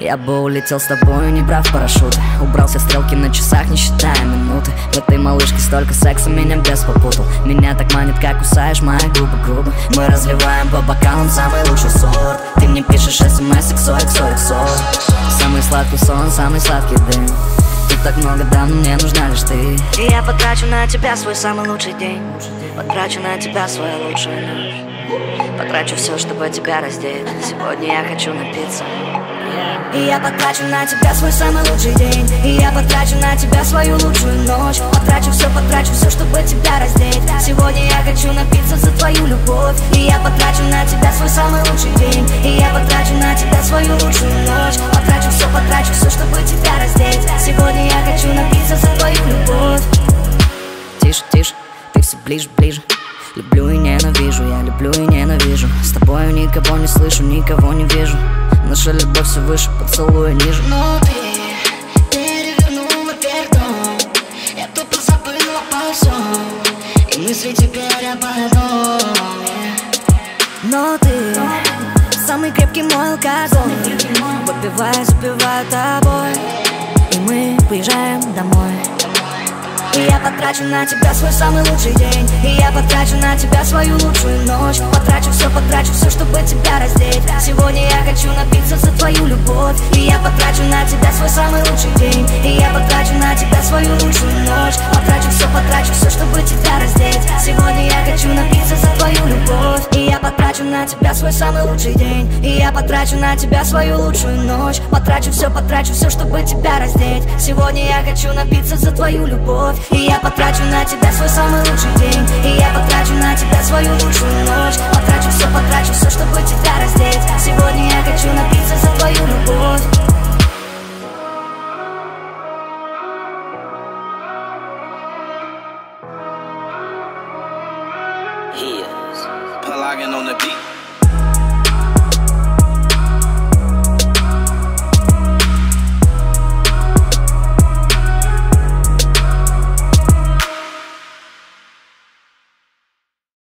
Я бы улетел с тобой, не брав парашюта. Убрал все стрелки на часах, не считая минуты. В этой малышке столько секса, меня бес попутал. Меня так манит, как кусаешь мои губы грубо. Мы разливаем по бокалам самый лучший сорт. Ты мне пишешь смс XOXO. Самый сладкий сон, самый сладкий дым. Тут так много дам, но мне нужна лишь ты. И я потрачу на тебя свой самый лучший день. Потрачу на тебя свою лучшую ночь. Потрачу все, чтобы тебя раздеть. Сегодня я хочу напиться. И я потрачу на тебя свой самый лучший день. И я потрачу на тебя свою лучшую ночь. Потрачу все, чтобы тебя раздеть. Сегодня я хочу напиться за твою любовь. И я потрачу на тебя свой самый лучший день. И я потрачу на тебя свою лучшую ночь. Потрачу все, чтобы тебя раздеть. Сегодня я хочу напиться за твою любовь. Тише, тише, ты все ближе, ближе. Люблю и ненавижу, я люблю и ненавижу. С тобою никого не слышу, никого не вижу. Наша любовь все выше, поцелуя ниже. Но ты перевернула вверх дом. Я тупо забыла обо всем. И мысли теперь об одном. Но ты самый крепкий мой алкоголь. Выпиваю, запиваю тобой. И мы приезжаем домой. И я потрачу на тебя свой самый лучший день. И я потрачу на тебя свою лучшую ночь. Потрачу все, чтобы тебя раздеть. Сегодня я хочу напиться за твою любовь. И я потрачу на тебя свой самый лучший день. И я потрачу на тебя свою лучшую ночь. Потрачу все, чтобы тебя раздеть. Сегодня я хочу напиться за твою любовь. И я потрачу на тебя свой самый лучший день. И я потрачу на тебя свою лучшую ночь. Потрачу все, чтобы тебя раздеть. Сегодня я хочу напиться за твою любовь. И я потрачу на тебя свой самый лучший день. И я потрачу на тебя свою лучшую ночь. Потрачу все, чтобы тебя раздеть. Сегодня я хочу напиться за твою любовь. Pelagian on the beat.